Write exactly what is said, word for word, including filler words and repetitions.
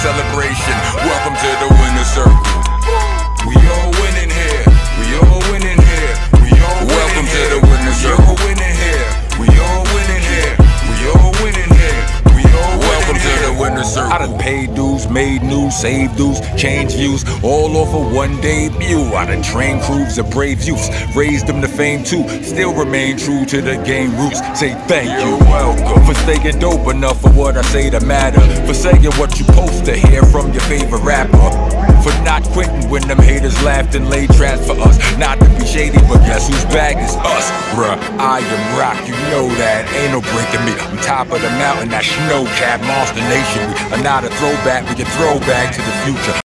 celebration. Welcome to the winner's circle. We all winning here. We all winning here. We all welcome to the winner's circle. We all winning here. We all winning here. We all winning here. We all welcome to the winner's circle. I done paid dues, made news, saved dues, changed views, all off of one debut. I done trained crews of brave youths, raised them to fame too. Still remain true to the game roots. Say thank you, welcome for staying dope enough for what I say to matter. For saying what you post to hear from your favorite rapper. For not quitting when them haters laughed and laid traps for us. Not to be shady, but guess who's back is us, bruh. I am rock, you know that. Ain't no breaking me. I'm top of the mountain, that snow cap, monster nation. We are not a throwback, we can throw back to the future.